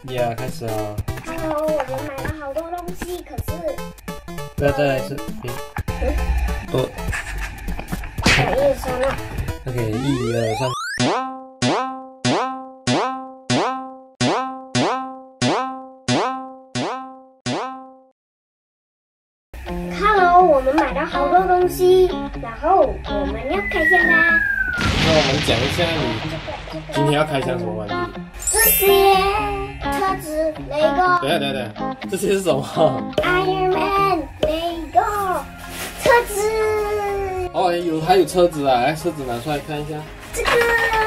呀，开始了。 Hello，我们买了好多东西，可是再来一次，多。 1、2、3了。 OK， 1、2、3。 Hello， 我们买了好多东西，然后我们要开箱啦。 那我们讲一下你今天要开箱什么玩具？ 这些车子 Lego。 等下，这些是什么 ？Iron Man Lego 车子。 哦，还有车子啊！来，车子拿出来看一下。 这个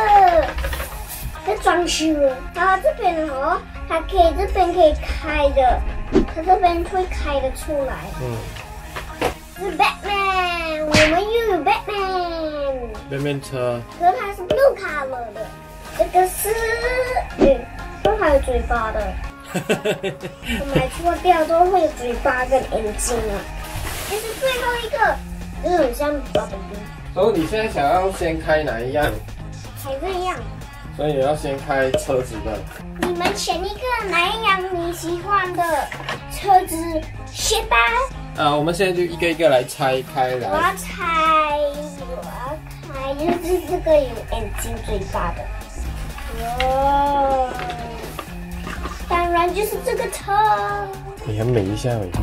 在装修，然后这边哦，它可以这边可以开的，它这边会开得出来。是 Batman， 我们又有 Batman 车， 可是它是 blue color 的。这个是，都还有嘴巴的。我买错掉都会有嘴巴跟眼睛啊。这是最后一个，这很像 bubble。 所以你现在想要先开哪一样？ 还这样。 所以你要先开车子的。 你们选一个哪一样你喜欢的车子，选吧。 我们现在就一个一个来拆开来。 我要开，就是这个有眼睛、嘴巴的。哦，当然就是这个车。 你很美一下而已。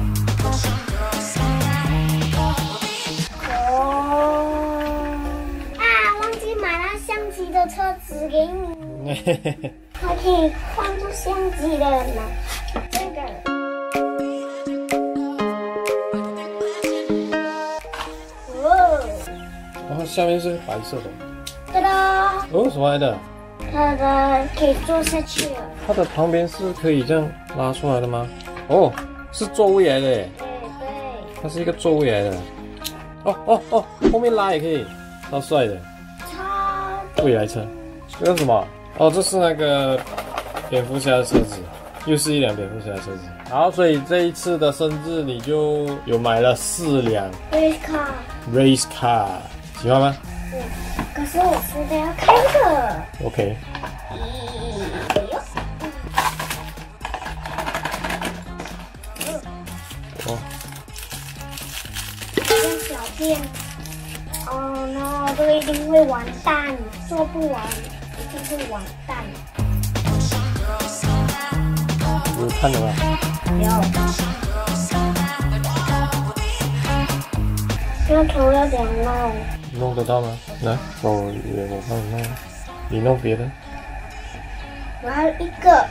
忘记买了相机的车子给你。它可以放住相机的呢。这个。 然后下面是白色的。 哒哒。 哦，什么来的？ 它的可以坐下去了。 它的旁边是可以这样拉出来的吗？哦，是座位来的耶。 对。 它是一个座位来的。哦，后面拉也可以，超帅的。未来车。这是什么？哦，这是那个蝙蝠侠的车子，又是一辆蝙蝠侠的车子。好，所以这一次的生日你就有买了4辆 race car， 喜欢吗？ 可是我现在要开这个。 OK。 小片。哦 no， 这个一定会完蛋，做不完，一定会完蛋。 有看了吗？ 有。那头要怎样弄？ 弄得到吗？来，我帮你弄。你弄别的。 我要一个。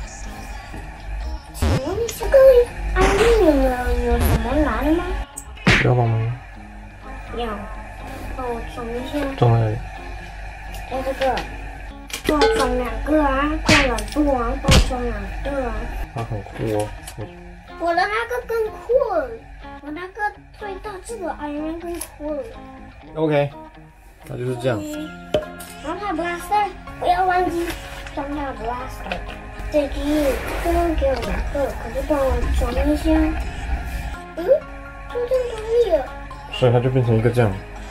请问这个安静有什么难吗？ 要帮忙吗？ 要。帮我装一下。 装哪里？ 在这个。帮我装2个啊，装2度啊，帮我装2个啊。 它很酷哦。 我的那个更酷，我那个最大这个 Iron 更酷。 OK， 那就是这样。 然后它 blaster， 不要忘记装它 blaster。这个给我2个，可是帮我装一下。就这样可以了。 所以它就变成一个这样。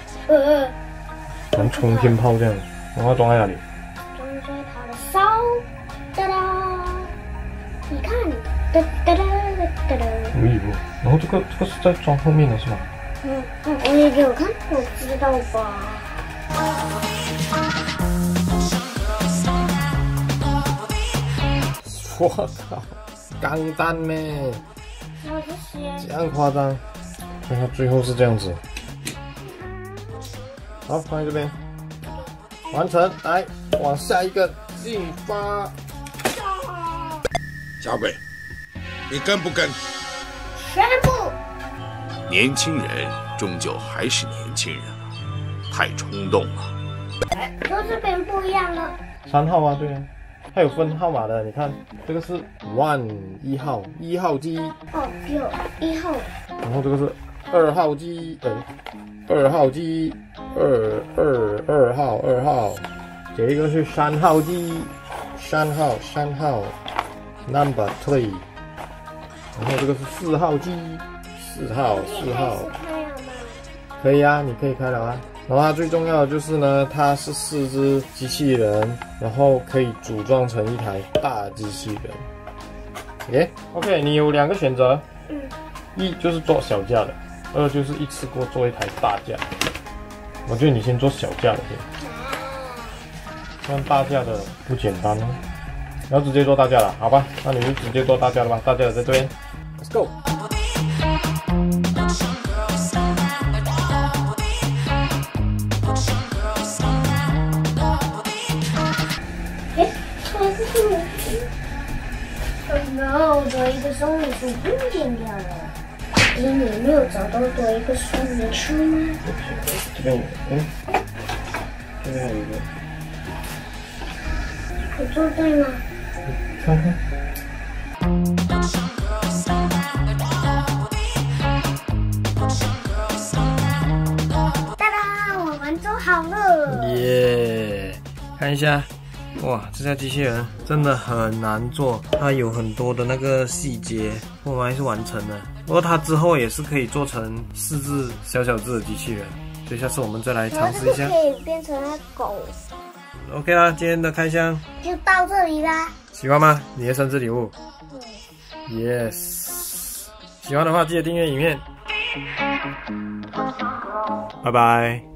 像冲天炮这样。然后装在哪里？ 装在它的手。哒哒。你看，哒哒哒哒哒。 然后这个是在装后面的是吗？ 你也给我看，我知道吧。 我靠，钢弹咩？这样夸张？看它最后是这样子。好，放在这边，完成。来，往下一个进发。 小鬼，你跟不跟？ 全部。 年轻人终究还是年轻人啊，太冲动了。 和这边不一样了。 3号啊，对啊，它有分号码的。你看，这个是1号，1号机。 哦，有1号。 然后这个是2号机，2号机，2号。这个是3号机，3号 ，Number 3。然后这个是4号机，4号。可以啊，你可以开了啊。然后它最重要的就是呢，它是4只机器人，然后可以组装成一台大机器人。 OK， 你有2个选择，一就是做小架的，2就是一次过做一台大架。我觉得你先做小架的先，像大架的不简单哦。你要直接做大架了，好吧？那你就直接做大架了吧，大架的在这边 ，Let's go。 no， 多一个松梨树不见掉了。你没有找到多一个松梨树吗？ 这边有，这边还有一个。 我做对吗？ 看看。 哒哒，我们做好了。 耶！看一下。哇，这架机器人真的很难做，它有很多的那个细节，我们还是完成了。不过它之后也是可以做成4只小只的机器人，所以下次我们再来尝试一下。 可以变成那狗。 OK 啦，今天的开箱就到这里啦。 喜欢吗？你的生日礼物。Yes。喜欢的话记得订阅影片。拜拜。